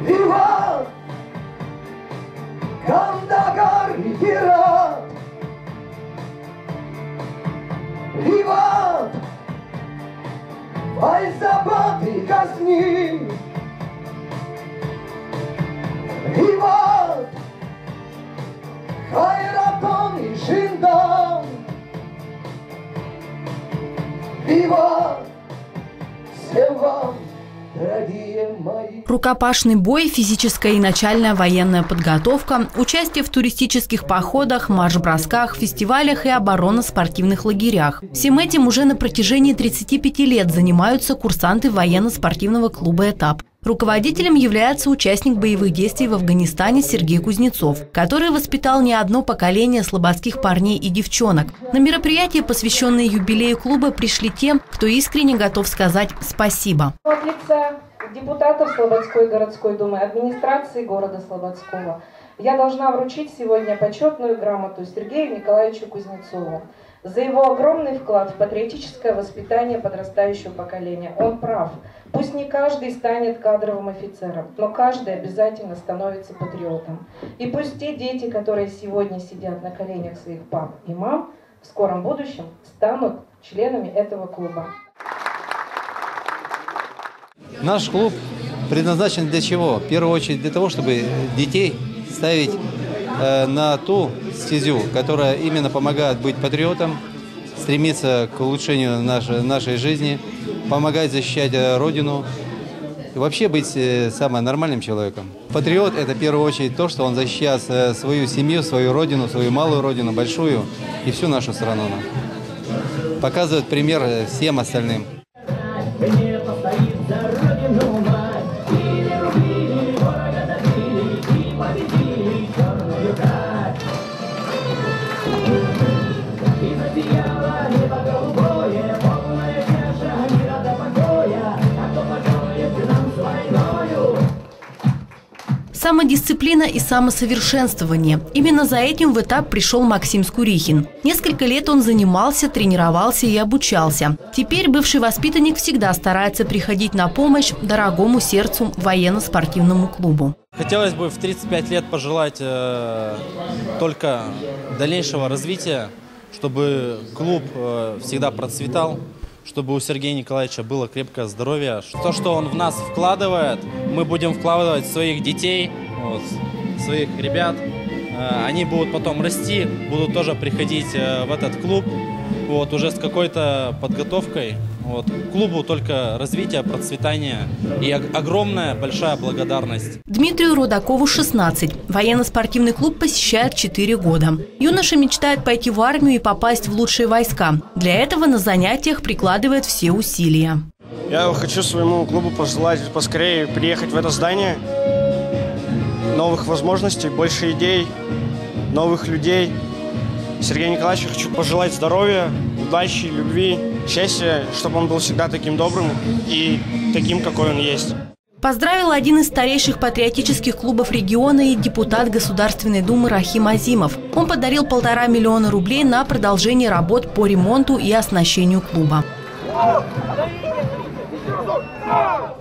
Иван Кандагар Герат, Иван Файзабад и Газни, Иван Хайратон и Шиндан, Иван, всем вам, дорогие мои. Рукопашный бой, физическая и начальная военная подготовка, участие в туристических походах, марш-бросках, фестивалях и оборонно-спортивных лагерях. Всем этим уже на протяжении 35 лет занимаются курсанты военно-спортивного клуба «Этап». Руководителем является участник боевых действий в Афганистане Сергей Кузнецов, который воспитал не одно поколение слободских парней и девчонок. На мероприятие, посвященное юбилею клуба, пришли те, кто искренне готов сказать спасибо. От лица депутатов Слободской городской думы, администрации города Слободского, я должна вручить сегодня почетную грамоту Сергею Николаевичу Кузнецову за его огромный вклад в патриотическое воспитание подрастающего поколения. Он прав. Пусть не каждый станет кадровым офицером, но каждый обязательно становится патриотом. И пусть те дети, которые сегодня сидят на коленях своих пап и мам, в скором будущем станут членами этого клуба. Наш клуб предназначен для чего? В первую очередь для того, чтобы детей ставить на ту стезю, которая именно помогает быть патриотом, стремиться к улучшению нашей жизни, помогать защищать Родину и вообще быть самым нормальным человеком. Патриот – это в первую очередь то, что он защищает свою семью, свою Родину, свою малую Родину, большую и всю нашу страну. Показывает пример всем остальным. Самодисциплина и самосовершенствование. Именно за этим в «Этап» пришел Максим Скурихин. Несколько лет он занимался, тренировался и обучался. Теперь бывший воспитанник всегда старается приходить на помощь дорогому сердцу военно-спортивному клубу. Хотелось бы в 35 лет пожелать только дальнейшего развития, чтобы клуб всегда процветал, чтобы у Сергея Николаевича было крепкое здоровье. То, что он в нас вкладывает, мы будем вкладывать в своих детей, своих ребят. Они будут потом расти, будут тоже приходить в этот клуб уже с какой-то подготовкой. Клубу только развитие, процветание и огромная большая благодарность. Дмитрию Рудакову 16. Военно-спортивный клуб посещает 4 года. Юноша мечтает пойти в армию и попасть в лучшие войска. Для этого на занятиях прикладывает все усилия. Я хочу своему клубу пожелать поскорее приехать в это здание. Новых возможностей, больше идей, новых людей. Сергею Николаевичу хочу пожелать здоровья, удачи, любви, счастья, чтобы он был всегда таким добрым и таким, какой он есть. Поздравил один из старейших патриотических клубов региона и депутат Государственной Думы Рахим Азимов. Он подарил 1,5 миллиона рублей на продолжение работ по ремонту и оснащению клуба.